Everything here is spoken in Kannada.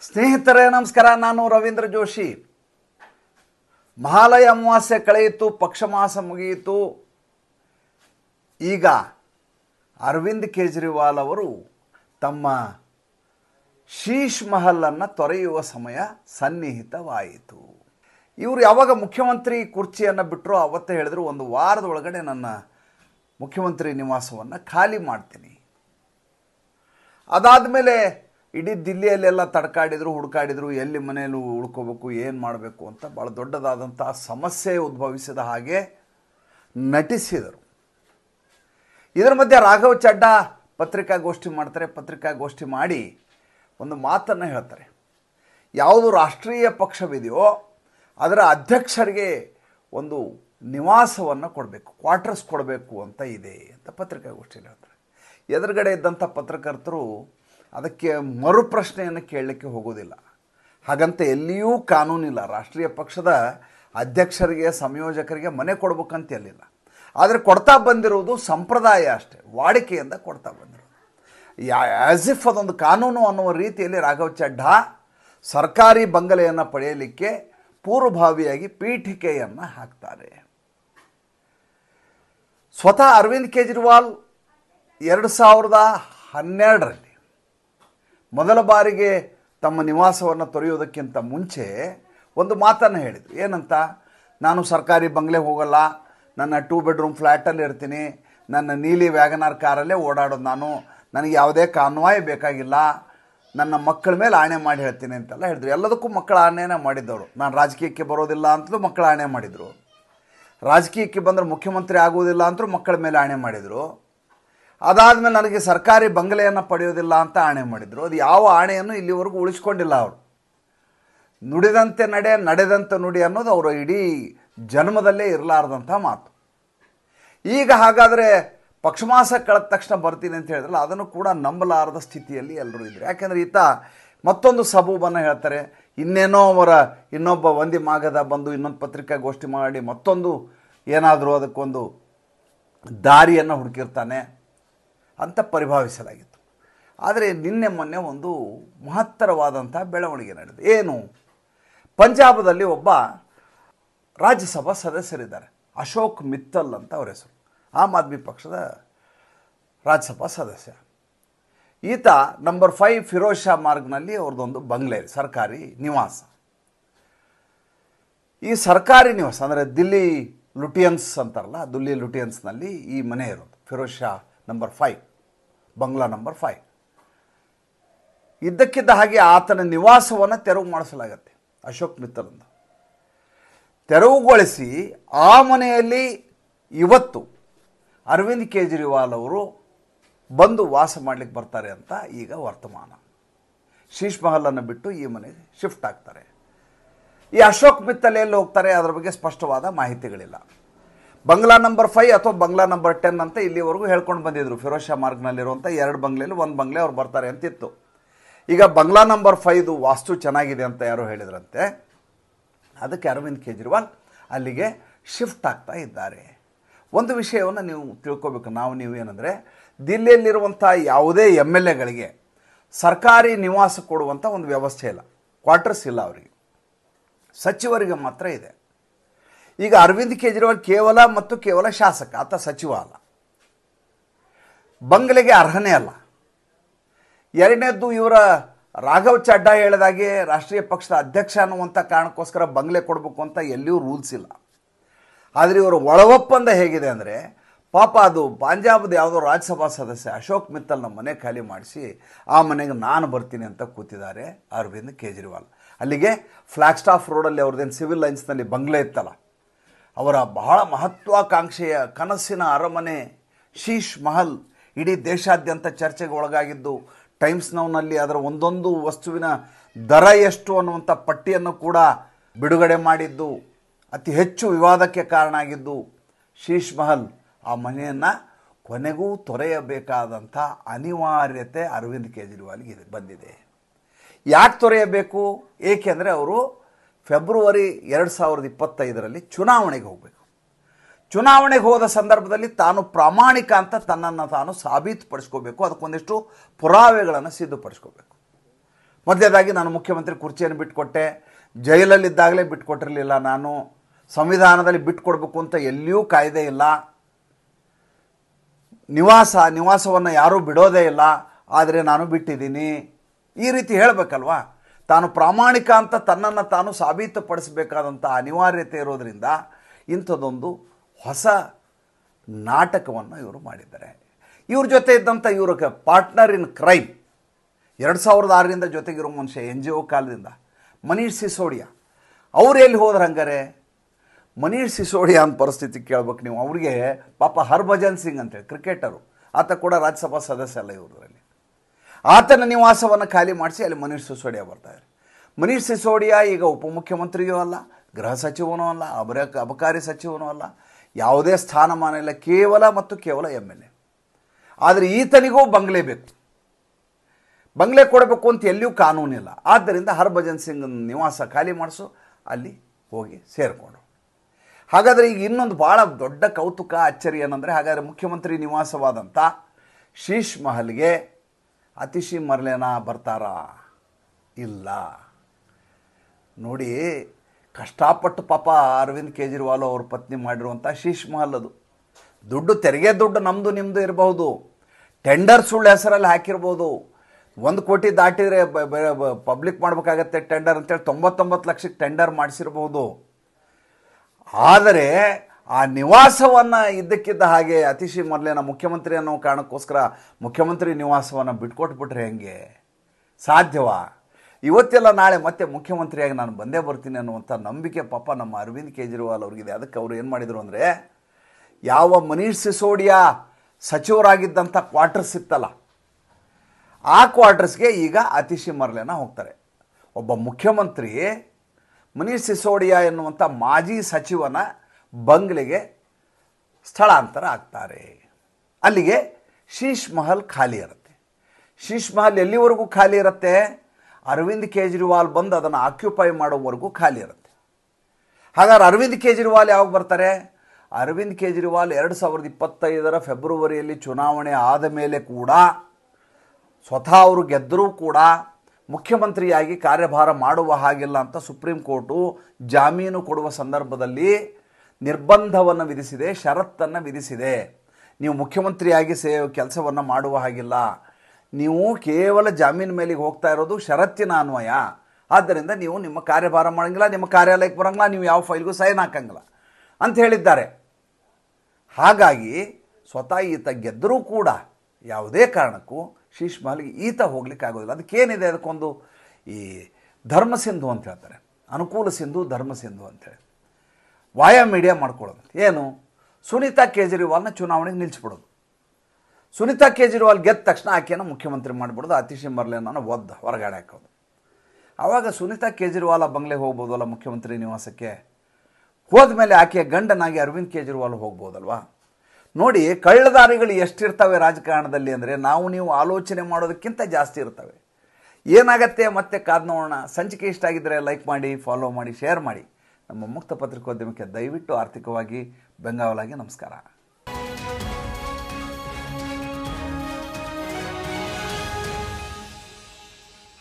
ಸ್ನೇಹಿತರೇ ನಮಸ್ಕಾರ. ನಾನು ರವೀಂದ್ರ ಜೋಶಿ. ಮಹಾಲಯ ಅಮಾವಾಸ್ಯೆ ಕಳೆಯಿತು, ಪಕ್ಷಮಾಸ ಮುಗಿಯಿತು. ಈಗ ಅರವಿಂದ್ ಕೇಜ್ರಿವಾಲ್ ಅವರು ತಮ್ಮ ಶೀಶ್ ಮಹಲನ್ನು ತೊರೆಯುವ ಸಮಯ ಸನ್ನಿಹಿತವಾಯಿತು. ಇವರು ಯಾವಾಗ ಮುಖ್ಯಮಂತ್ರಿ ಕುರ್ಚಿಯನ್ನು ಬಿಟ್ಟರು ಅವತ್ತೇ ಹೇಳಿದ್ರು, ಒಂದು ವಾರದ ಒಳಗಡೆ ನನ್ನ ಮುಖ್ಯಮಂತ್ರಿ ನಿವಾಸವನ್ನು ಖಾಲಿ ಮಾಡ್ತೀನಿ. ಅದಾದಮೇಲೆ ಇಡೀ ದಿಲ್ಲಿಯಲ್ಲೆಲ್ಲ ತಡ್ಕಾಡಿದ್ರು, ಹುಡುಕಾಡಿದ್ರು, ಎಲ್ಲಿ ಮನೆಯಲ್ಲಿ ಉಳ್ಕೋಬೇಕು, ಏನು ಮಾಡಬೇಕು ಅಂತ ಭಾಳ ದೊಡ್ಡದಾದಂಥ ಸಮಸ್ಯೆ ಉದ್ಭವಿಸಿದ ಹಾಗೆ ನಟಿಸಿದರು. ಇದರ ಮಧ್ಯೆ ರಾಘವ್ ಚಡ್ಡಾ ಪತ್ರಿಕಾಗೋಷ್ಠಿ ಮಾಡ್ತಾರೆ. ಪತ್ರಿಕಾಗೋಷ್ಠಿ ಮಾಡಿ ಒಂದು ಮಾತನ್ನು ಹೇಳ್ತಾರೆ. ಯಾವುದು ರಾಷ್ಟ್ರೀಯ ಪಕ್ಷವಿದೆಯೋ ಅದರ ಅಧ್ಯಕ್ಷರಿಗೆ ಒಂದು ನಿವಾಸವನ್ನು ಕೊಡಬೇಕು, ಕ್ವಾರ್ಟರ್ಸ್ ಕೊಡಬೇಕು ಅಂತ ಇದೆ ಅಂತ ಪತ್ರಿಕಾಗೋಷ್ಠಿಯಲ್ಲಿ ಹೇಳ್ತಾರೆ. ಎದುರುಗಡೆ ಇದ್ದಂಥ ಪತ್ರಕರ್ತರು ಅದಕ್ಕೆ ಮರುಪ್ರಶ್ನೆಯನ್ನು ಕೇಳಲಿಕ್ಕೆ ಹೋಗೋದಿಲ್ಲ. ಹಾಗಂತ ಎಲ್ಲಿಯೂ ಕಾನೂನಿಲ್ಲ. ರಾಷ್ಟ್ರೀಯ ಪಕ್ಷದ ಅಧ್ಯಕ್ಷರಿಗೆ, ಸಂಯೋಜಕರಿಗೆ ಮನೆ ಕೊಡ್ಬೇಕಂತ ಎಲ್ಲಿಲ್ಲ. ಆದರೆ ಕೊಡ್ತಾ ಬಂದಿರುವುದು ಸಂಪ್ರದಾಯ ಅಷ್ಟೇ, ವಾಡಿಕೆಯಿಂದ ಕೊಡ್ತಾ ಬಂದಿರೋದು. ಆ್ಯಸ್ ಇಫ್ ಅದೊಂದು ಕಾನೂನು ಅನ್ನುವ ರೀತಿಯಲ್ಲಿ ರಾಘವ್ ಚಡ್ಡಾ ಸರ್ಕಾರಿ ಬಂಗಲೆಯನ್ನು ಪಡೆಯಲಿಕ್ಕೆ ಪೂರ್ವಭಾವಿಯಾಗಿ ಪೀಠಿಕೆಯನ್ನು ಹಾಕ್ತಾರೆ. ಸ್ವತಃ ಅರವಿಂದ್ ಕೇಜ್ರಿವಾಲ್ 2012ರಲ್ಲಿ ಮೊದಲ ಬಾರಿಗೆ ತಮ್ಮ ನಿವಾಸವನ್ನು ತೊರೆಯುವುದಕ್ಕಿಂತ ಮುಂಚೆ ಒಂದು ಮಾತನ್ನು ಹೇಳಿದರು. ಏನಂತ? ನಾನು ಸರ್ಕಾರಿ ಬಂಗ್ಲೆಗೆ ಹೋಗಲ್ಲ, ನನ್ನ 2 ಬೆಡ್ರೂಮ್ ಫ್ಲ್ಯಾಟಲ್ಲಿ ಇರ್ತೀನಿ, ನನ್ನ ನೀಲಿ ವ್ಯಾಗನಾರ್ ಕಾರಲ್ಲೇ ಓಡಾಡೋದು, ನನಗೆ ಯಾವುದೇ ಕಾನ್ವಾಯ್ ಬೇಕಾಗಿಲ್ಲ, ನನ್ನ ಮಕ್ಕಳ ಮೇಲೆ ಆಣೆ ಮಾಡಿ ಹೇಳ್ತೀನಿ ಅಂತೆಲ್ಲ ಹೇಳಿದ್ರು. ಎಲ್ಲದಕ್ಕೂ ಮಕ್ಕಳ ಆಣೆನೇ ಮಾಡಿದ್ದವರು. ನಾನು ರಾಜಕೀಯಕ್ಕೆ ಬರೋದಿಲ್ಲ ಅಂತಲೂ ಮಕ್ಕಳ ಆಣೆ ಮಾಡಿದರು, ರಾಜಕೀಯಕ್ಕೆ ಬಂದರೆ ಮುಖ್ಯಮಂತ್ರಿ ಆಗುವುದಿಲ್ಲ ಅಂತಲೂ ಮಕ್ಕಳ ಮೇಲೆ ಆಣೆ ಮಾಡಿದರು. ಅದಾದಮೇಲೆ ನನಗೆ ಸರ್ಕಾರಿ ಬಂಗಲೆಯನ್ನು ಪಡೆಯೋದಿಲ್ಲ ಅಂತ ಆಣೆ ಮಾಡಿದರು. ಅದು ಯಾವ ಆಣೆಯನ್ನು ಇಲ್ಲಿವರೆಗೂ ಉಳಿಸ್ಕೊಂಡಿಲ್ಲ ಅವರು. ನುಡಿದಂತೆ ನಡೆ, ನಡೆದಂತೆ ನುಡಿ ಅನ್ನೋದು ಅವರು ಇಡೀ ಜನ್ಮದಲ್ಲೇ ಇರಲಾರ್ದಂಥ ಮಾತು. ಈಗ ಹಾಗಾದರೆ ಪಕ್ಷಮಾಸ ಕಳೆದ ತಕ್ಷಣ ಬರ್ತೀನಿ ಅಂತ ಹೇಳಿದ್ರಲ್ಲ, ಅದನ್ನು ಕೂಡ ನಂಬಲಾರದ ಸ್ಥಿತಿಯಲ್ಲಿ ಎಲ್ಲರೂ ಇದ್ದರು. ಯಾಕೆಂದರೆ ಈತ ಮತ್ತೊಂದು ಸಬೂಬನ್ನು ಹೇಳ್ತಾರೆ. ಇನ್ನೇನೋ ಅವರ ಇನ್ನೊಬ್ಬ ವಂದಿ ಮಾಗದ ಬಂದು ಇನ್ನೊಂದು ಪತ್ರಿಕಾಗೋಷ್ಠಿ ಮಾಡಿ ಮತ್ತೊಂದು ಏನಾದರೂ ಅದಕ್ಕೊಂದು ದಾರಿಯನ್ನು ಹುಡುಕಿರ್ತಾನೆ ಅಂತ ಪರಿಭಾವಿಸಲಾಗಿತ್ತು. ಆದರೆ ನಿನ್ನೆ ಮೊನ್ನೆ ಒಂದು ಮಹತ್ತರವಾದಂಥ ಬೆಳವಣಿಗೆ ನಡೆದಿದೆ. ಏನು? ಪಂಜಾಬದಲ್ಲಿ ಒಬ್ಬ ರಾಜ್ಯಸಭಾ ಸದಸ್ಯರಿದ್ದಾರೆ, ಅಶೋಕ್ ಮಿತ್ತಲ್ ಅಂತ ಅವರ ಹೆಸರು. ಆಮ್ ಆದ್ಮಿ ಪಕ್ಷದ ರಾಜ್ಯಸಭಾ ಸದಸ್ಯ. ಈತ ನಂಬರ್ 5 ಫಿರೋಜ್ ಶಾ ಮಾರ್ಗ್ನಲ್ಲಿ ಅವ್ರದ್ದೊಂದು ಬಂಗ್ಲೆ, ಸರ್ಕಾರಿ ನಿವಾಸ. ಈ ಸರ್ಕಾರಿ ನಿವಾಸ ಅಂದರೆ ದಿಲ್ಲಿ ಲುಟಿಯನ್ಸ್ ಅಂತಾರಲ್ಲ, ದಿಲ್ಲಿ ಲುಟಿಯನ್ಸ್ನಲ್ಲಿ ಈ ಮನೆ ಇರೋದು. ಫಿರೋಜ್ ಶಾ ನಂಬರ್ 5, ಬಂಗ್ಲಾ ನಂಬರ್ 5. ಇದ್ದಕ್ಕಿದ್ದ ಹಾಗೆ ಆತನ ನಿವಾಸವನ್ನು ತೆರವು ಮಾಡಿಸಲಾಗತ್ತೆ. ಅಶೋಕ್ ಮಿತ್ತಲ್ ಅಂತ ತೆರವುಗೊಳಿಸಿ ಆ ಮನೆಯಲ್ಲಿ ಇವತ್ತು ಅರವಿಂದ್ ಕೇಜ್ರಿವಾಲ್ ಅವರು ಬಂದು ವಾಸ ಮಾಡಲಿಕ್ಕೆ ಬರ್ತಾರೆ ಅಂತ ಈಗ ವರ್ತಮಾನ. ಶೀಶ್ ಮಹಲನ್ನು ಬಿಟ್ಟು ಈ ಮನೆಗೆ ಶಿಫ್ಟ್ ಆಗ್ತಾರೆ. ಈ ಅಶೋಕ್ ಮಿತ್ತಲ್ ಎಲ್ಲಿ ಹೋಗ್ತಾರೆ ಅದರ ಬಗ್ಗೆ ಸ್ಪಷ್ಟವಾದ ಮಾಹಿತಿಗಳಿಲ್ಲ. ಬಂಗ್ಲಾ ನಂಬರ್ 5 ಅಥವಾ ಬಂಗ್ಲಾ ನಂಬರ್ 10 ಅಂತ ಇಲ್ಲಿವರೆಗೂ ಹೇಳ್ಕೊಂಡು ಬಂದಿದ್ರು. ಫಿರೋಜ್ ಶಾ ಮಾರ್ಗ್ನಲ್ಲಿರುವಂಥ 2 ಬಂಗ್ಲೆಯಲ್ಲಿ 1 ಬಂಗ್ಲೆ ಅವ್ರು ಬರ್ತಾರೆ ಅಂತಿತ್ತು. ಈಗ ಬಂಗ್ಲಾ ನಂಬರ್ 5 ವಾಸ್ತು ಚೆನ್ನಾಗಿದೆ ಅಂತ ಯಾರೋ ಹೇಳಿದ್ರಂತೆ. ಅದಕ್ಕೆ ಅರವಿಂದ್ ಕೇಜ್ರಿವಾಲ್ ಅಲ್ಲಿಗೆ ಶಿಫ್ಟ್ ಆಗ್ತಾ ಇದ್ದಾರೆ. ಒಂದು ವಿಷಯವನ್ನು ನೀವು ತಿಳ್ಕೊಬೇಕು, ನೀವು ಏನಂದರೆ, ದಿಲ್ಲಿಯಲ್ಲಿರುವಂಥ ಯಾವುದೇ MLAಗಳಿಗೆ ಸರ್ಕಾರಿ ನಿವಾಸ ಕೊಡುವಂಥ ಒಂದು ವ್ಯವಸ್ಥೆ ಇಲ್ಲ, ಕ್ವಾರ್ಟರ್ಸ್ ಇಲ್ಲ ಅವರಿಗೆ. ಸಚಿವರಿಗೆ ಮಾತ್ರ ಇದೆ. ಈಗ ಅರವಿಂದ್ ಕೇಜ್ರಿವಾಲ್ ಕೇವಲ ಶಾಸಕ, ಆತ ಸಚಿವ ಅಲ್ಲ, ಬಂಗ್ಲೆಗೆ ಅರ್ಹನೇ ಅಲ್ಲ. ಎರಡನೇದ್ದು, ಇವರ ರಾಘವ್ ಚಡ್ಡಾ ಹೇಳಿದಾಗೆ ರಾಷ್ಟ್ರೀಯ ಪಕ್ಷದ ಅಧ್ಯಕ್ಷ ಅನ್ನುವಂಥ ಕಾರಣಕ್ಕೋಸ್ಕರ ಬಂಗ್ಲೆ ಕೊಡಬೇಕು ಅಂತ ಎಲ್ಲಿಯೂ ರೂಲ್ಸ್ ಇಲ್ಲ. ಆದರೆ ಇವರ ಒಳಗೊಪ್ಪಂದ ಹೇಗಿದೆ ಅಂದರೆ, ಪಾಪ ಅದು ಪಂಜಾಬ್ದು ಯಾವುದೋ ರಾಜ್ಯಸಭಾ ಸದಸ್ಯ ಅಶೋಕ್ ಮಿತ್ತಲ್ನ ಮನೆ ಖಾಲಿ ಮಾಡಿಸಿ ಆ ಮನೆಗೆ ನಾನು ಬರ್ತೀನಿ ಅಂತ ಕೂತಿದ್ದಾರೆ ಅರವಿಂದ್ ಕೇಜ್ರಿವಾಲ್. ಅಲ್ಲಿಗೆ ಫ್ಲಾಗ್ಸ್ಟಾಫ್ ರೋಡಲ್ಲಿ ಅವ್ರದ್ದೇನು ಸಿವಿಲ್ ಲೈನ್ಸ್ನಲ್ಲಿ ಬಂಗ್ಲೆ ಇತ್ತಲ್ಲ, ಅವರ ಬಹಳ ಮಹತ್ವಾಕಾಂಕ್ಷೆಯ ಕನಸಿನ ಅರಮನೆ ಶೀಶ್ ಮಹಲ್ ಇಡೀ ದೇಶಾದ್ಯಂತ ಚರ್ಚೆಗೆ ಒಳಗಾಗಿದ್ದು, ಟೈಮ್ಸ್ ನೌನಲ್ಲಿ ಅದರ ಒಂದೊಂದು ವಸ್ತುವಿನ ದರ ಎಷ್ಟು ಅನ್ನುವಂಥ ಪಟ್ಟಿಯನ್ನು ಕೂಡ ಬಿಡುಗಡೆ ಮಾಡಿದ್ದು, ಅತಿ ಹೆಚ್ಚು ವಿವಾದಕ್ಕೆ ಕಾರಣ ಆಗಿದ್ದು ಶೀಶ್ ಮಹಲ್. ಆ ಮನೆಯನ್ನು ಕೊನೆಗೂ ತೊರೆಯಬೇಕಾದಂಥ ಅನಿವಾರ್ಯತೆ ಅರವಿಂದ್ ಕೇಜ್ರಿವಾಲ್ಗೆ ಬಂದಿದೆ. ಯಾಕೆ ತೊರೆಯಬೇಕು? ಏಕೆಂದರೆ ಅವರು ಫೆಬ್ರವರಿ 2025ರಲ್ಲಿ ಚುನಾವಣೆಗೆ ಹೋಗಬೇಕು. ಚುನಾವಣೆಗೆ ಹೋದ ಸಂದರ್ಭದಲ್ಲಿ ತಾನು ಪ್ರಾಮಾಣಿಕ ಅಂತ ತನ್ನನ್ನು ತಾನು ಸಾಬೀತುಪಡಿಸ್ಕೋಬೇಕು. ಅದಕ್ಕೊಂದಿಷ್ಟು ಪುರಾವೆಗಳನ್ನು ಸಿದ್ಧಪಡಿಸ್ಕೋಬೇಕು. ಮೊದಲೇದಾಗಿ ನಾನು ಮುಖ್ಯಮಂತ್ರಿ ಕುರ್ಚಿಯನ್ನು ಬಿಟ್ಟುಕೊಟ್ಟೆ, ಜೈಲಲ್ಲಿದ್ದಾಗಲೇ ಬಿಟ್ಟುಕೊಟ್ಟಿರಲಿಲ್ಲ. ನಾನು ಸಂವಿಧಾನದಲ್ಲಿ ಬಿಟ್ಟುಕೊಡ್ಬೇಕು ಅಂತ ಎಲ್ಲಿಯೂ ಕಾಯ್ದೆ ಇಲ್ಲ. ನಿವಾಸವನ್ನು ಯಾರೂ ಬಿಡೋದೇ ಇಲ್ಲ, ಆದರೆ ನಾನು ಬಿಟ್ಟಿದ್ದೀನಿ. ಈ ರೀತಿ ಹೇಳಬೇಕಲ್ವಾ? ತಾನು ಪ್ರಾಮಾಣಿಕ ಅಂತ ತನ್ನನ್ನು ತಾನು ಸಾಬೀತುಪಡಿಸಬೇಕಾದಂಥ ಅನಿವಾರ್ಯತೆ ಇರೋದರಿಂದ ಇಂಥದ್ದೊಂದು ಹೊಸ ನಾಟಕವನ್ನು ಇವರು ಮಾಡಿದ್ದಾರೆ. ಇವ್ರ ಜೊತೆ ಇದ್ದಂಥ ಇವ್ರ ಪಾರ್ಟ್ನರ್ ಇನ್ ಕ್ರೈಮ್ 2006ರಿಂದ ಜೊತೆಗಿರೋ ಮನುಷ್ಯ NGO ಕಾಲದಿಂದ ಮನೀಶ್ ಸಿಸೋಡಿಯಾ, ಅವ್ರು ಎಲ್ಲಿ ಹೋದ್ರೆ ಹಂಗಾರೆ? ಮನೀಶ್ ಸಿಸೋಡಿಯಾ ಅಂತ ಪರಿಸ್ಥಿತಿ ಕೇಳ್ಬೇಕು ನೀವು. ಅವ್ರಿಗೆ ಪಾಪ ಹರ್ಭಜನ್ ಸಿಂಗ್ ಅಂತೇಳಿ ಕ್ರಿಕೆಟರು, ಆತ ಕೂಡ ರಾಜ್ಯಸಭಾ ಸದಸ್ಯ ಅಲ್ಲ ಇವರಲ್ಲಿ. ಆತನ ನಿವಾಸವನ್ನು ಖಾಲಿ ಮಾಡಿಸಿ ಅಲ್ಲಿ ಮನೀಶ್ ಸಿಸೋಡಿಯಾ ಬರ್ತಾರೆ. ಮನೀಶ್ ಸಿಸೋಡಿಯಾ ಈಗ ಉಪಮುಖ್ಯಮಂತ್ರಿಯೂ ಅಲ್ಲ, ಗೃಹ ಸಚಿವನೂ ಅಲ್ಲ, ಅಬಕಾರಿ ಸಚಿವನೂ ಅಲ್ಲ, ಯಾವುದೇ ಸ್ಥಾನಮಾನ ಇಲ್ಲ, ಕೇವಲ MLA. ಆದರೆ ಈತನಿಗೂ ಬಂಗ್ಲೆ ಬೇಕು, ಬಂಗ್ಲೆ ಕೊಡಬೇಕು ಅಂತ ಎಲ್ಲಿಯೂ ಕಾನೂನಿಲ್ಲ. ಆದ್ದರಿಂದ ಹರ್ಭಜನ್ ಸಿಂಗ್ ನಿವಾಸ ಖಾಲಿ ಮಾಡಿಸು, ಅಲ್ಲಿ ಹೋಗಿ ಸೇರಿಕೊಂಡು. ಹಾಗಾದರೆ ಈಗ ಇನ್ನೊಂದು ಭಾಳ ದೊಡ್ಡ ಕೌತುಕ ಅಚ್ಚರಿ ಏನಂದರೆ, ಹಾಗಾದರೆ ಮುಖ್ಯಮಂತ್ರಿ ನಿವಾಸವಾದಂಥ ಶೀಶ್ ಮಹಲ್ಗೆ ಅತಿಶಿ ಮರ್ಲೇನಾ ಬರ್ತಾರಾ? ಇಲ್ಲ. ನೋಡಿ, ಕಷ್ಟಪಟ್ಟು ಪಾಪ ಅರವಿಂದ್ ಕೇಜ್ರಿವಾಲ್ ಅವ್ರ ಪತ್ನಿ ಮಾಡಿರುವಂಥ ಶೀಶ್ ಮಹಲ್ ಅದು. ತೆರಿಗೆ ದುಡ್ಡು ನಮ್ಮದು ನಿಮ್ಮದು ಇರಬಹುದು, ಟೆಂಡರ್ ಸುಳ್ಳು ಹೆಸರಲ್ಲಿ ಹಾಕಿರ್ಬೋದು. 1 ಕೋಟಿ ದಾಟಿದರೆ ಪಬ್ಲಿಕ್ ಮಾಡಬೇಕಾಗತ್ತೆ ಟೆಂಡರ್ ಅಂತೇಳಿ 99 ಲಕ್ಷಕ್ಕೆ ಟೆಂಡರ್ ಮಾಡಿಸಿರ್ಬೋದು. ಆದರೆ ಆ ನಿವಾಸವನ್ನು ಇದ್ದಕ್ಕಿದ್ದ ಹಾಗೆ ಅತಿಶಿ ಮರ್ಲೇನ ಮುಖ್ಯಮಂತ್ರಿ ಅನ್ನೋ ಕಾರಣಕ್ಕೋಸ್ಕರ ಮುಖ್ಯಮಂತ್ರಿ ನಿವಾಸವನ್ನು ಬಿಟ್ಕೊಟ್ಬಿಟ್ರೆ ಹೆಂಗೆ ಸಾಧ್ಯವಾ? ಇವತ್ತೆಲ್ಲ ನಾಳೆ ಮತ್ತೆ ಮುಖ್ಯಮಂತ್ರಿಯಾಗಿ ನಾನು ಬಂದೇ ಬರ್ತೀನಿ ಅನ್ನುವಂಥ ನಂಬಿಕೆ ಪಾಪ ನಮ್ಮ ಅರವಿಂದ್ ಕೇಜ್ರಿವಾಲ್ ಅವ್ರಿಗಿದೆ. ಅದಕ್ಕೆ ಅವರು ಏನು ಮಾಡಿದರು ಅಂದರೆ, ಯಾವ ಮನೀಶ್ ಸಿಸೋಡಿಯಾ ಸಚಿವರಾಗಿದ್ದಂಥ ಕ್ವಾರ್ಟರ್ಸ್ ಇತ್ತಲ್ಲ, ಆ ಕ್ವಾರ್ಟರ್ಸ್ಗೆ ಈಗ ಅತಿಶಿ ಮರ್ಲೇನ ಹೋಗ್ತಾರೆ. ಒಬ್ಬ ಮುಖ್ಯಮಂತ್ರಿ ಮನೀಶ್ ಸಿಸೋಡಿಯಾ ಎನ್ನುವಂಥ ಮಾಜಿ ಸಚಿವನ ಬಂಗ್ಲೆಗೆ ಸ್ಥಳಾಂತರ ಆಗ್ತಾರೆ. ಅಲ್ಲಿಗೆ ಶೀಶ್ ಮಹಲ್ ಖಾಲಿ ಇರುತ್ತೆ. ಶೀಶ್ ಮಹಲ್ ಎಲ್ಲಿವರೆಗೂ ಖಾಲಿ ಇರುತ್ತೆ? ಅರವಿಂದ್ ಕೇಜ್ರಿವಾಲ್ ಬಂದು ಅದನ್ನು ಆಕ್ಯುಪೈ ಮಾಡೋವರೆಗೂ ಖಾಲಿ ಇರುತ್ತೆ. ಹಾಗಾದ್ರೆ ಅರವಿಂದ್ ಕೇಜ್ರಿವಾಲ್ ಯಾವಾಗ ಬರ್ತಾರೆ? ಅರವಿಂದ್ ಕೇಜ್ರಿವಾಲ್ 2025 ಫೆಬ್ರವರಿಯಲ್ಲಿ ಚುನಾವಣೆ ಆದ ಮೇಲೆ ಕೂಡ, ಸ್ವತಃ ಅವರು ಗೆದ್ದರೂ ಕೂಡ ಮುಖ್ಯಮಂತ್ರಿಯಾಗಿ ಕಾರ್ಯಭಾರ ಮಾಡುವ ಹಾಗಿಲ್ಲ ಅಂತ ಸುಪ್ರೀಂ ಕೋರ್ಟು ಜಾಮೀನು ಕೊಡುವ ಸಂದರ್ಭದಲ್ಲಿ ನಿರ್ಬಂಧವನ್ನು ವಿಧಿಸಿದೆ, ಷರತ್ತನ್ನು ವಿಧಿಸಿದೆ. ನೀವು ಮುಖ್ಯಮಂತ್ರಿಯಾಗಿ ಕೆಲಸವನ್ನು ಮಾಡುವ ಹಾಗಿಲ್ಲ, ನೀವು ಕೇವಲ ಜಾಮೀನು ಮೇಲಿಗೆ ಹೋಗ್ತಾ ಇರೋದು ಷರತ್ತಿನ ಅನ್ವಯ. ಆದ್ದರಿಂದ ನೀವು ನಿಮ್ಮ ಕಾರ್ಯಭಾರ ಮಾಡೋಂಗಿಲ್ಲ, ನಿಮ್ಮ ಕಾರ್ಯಾಲಯಕ್ಕೆ ಬರೋಂಗಿಲ್ಲ, ನೀವು ಯಾವ ಫೈಲ್ಗೂ ಸೈನ್ ಹಾಕಂಗಿಲ್ಲ ಅಂತ ಹೇಳಿದ್ದಾರೆ. ಹಾಗಾಗಿ ಸ್ವತಃ ಈತ ಗೆದ್ದರೂ ಕೂಡ ಯಾವುದೇ ಕಾರಣಕ್ಕೂ ಶೀಶ್ ಮಹಲ್ಗೆ ಈತ ಹೋಗ್ಲಿಕ್ಕೆ ಆಗೋದಿಲ್ಲ. ಅದಕ್ಕೇನಿದೆ? ಅದಕ್ಕೊಂದು ಈ ಧರ್ಮಸಿಂಧು ಅಂತ ಹೇಳ್ತಾರೆ, ಅನುಕೂಲ ಸಿಂಧು ಧರ್ಮ ಸಿಂಧು ಅಂತೇಳಿ ವಾಯಾ ಮೀಡಿಯಾ ಮಾಡ್ಕೊಳ್ಳೋದು. ಏನು? ಸುನೀತಾ ಕೇಜ್ರಿವಾಲ್ನ ಚುನಾವಣೆಗೆ ನಿಲ್ಲಿಸ್ಬಿಡೋದು. ಸುನೀತಾ ಕೇಜ್ರಿವಾಲ್ ಗೆದ್ದ ತಕ್ಷಣ ಆಕೆಯನ್ನು ಮುಖ್ಯಮಂತ್ರಿ ಮಾಡಿಬಿಡೋದು, ಅತಿಶಿ ಮರ್ಲೇನನ್ನು ಹೊರಗಡೆ ಹಾಕೋದು. ಆವಾಗ ಸುನೀತಾ ಕೇಜ್ರಿವಾಲ್ ಬಂಗ್ಲೆಗೆ ಹೋಗ್ಬೋದಲ್ಲ, ಮುಖ್ಯಮಂತ್ರಿ ನಿವಾಸಕ್ಕೆ ಹೋದ್ಮೇಲೆ ಆಕೆಯ ಗಂಡನಾಗಿ ಅರವಿಂದ್ ಕೇಜ್ರಿವಾಲ್ ಹೋಗ್ಬೋದಲ್ವಾ? ನೋಡಿ, ಕಳ್ಳದಾರಿಗಳು ಎಷ್ಟಿರ್ತವೆ ರಾಜಕಾರಣದಲ್ಲಿ ಅಂದರೆ ನಾವು ನೀವು ಆಲೋಚನೆ ಮಾಡೋದಕ್ಕಿಂತ ಜಾಸ್ತಿ ಇರ್ತವೆ. ಏನಾಗತ್ತೆ ಮತ್ತೆ ಕಾದು ನೋಡೋಣ. ಸಂಚಿಕೆ ಇಷ್ಟ ಆಗಿದ್ದರೆ ಲೈಕ್ ಮಾಡಿ, ಫಾಲೋ ಮಾಡಿ, ಶೇರ್ ಮಾಡಿ. ನಮ್ಮ ಮುಕ್ತ ಪತ್ರಿಕೋದ್ಯಮಕ್ಕೆ ದಯವಿಟ್ಟು ಆರ್ಥಿಕವಾಗಿ ಬೆಂಗಾವಲಾಗಿ ನಮಸ್ಕಾರ.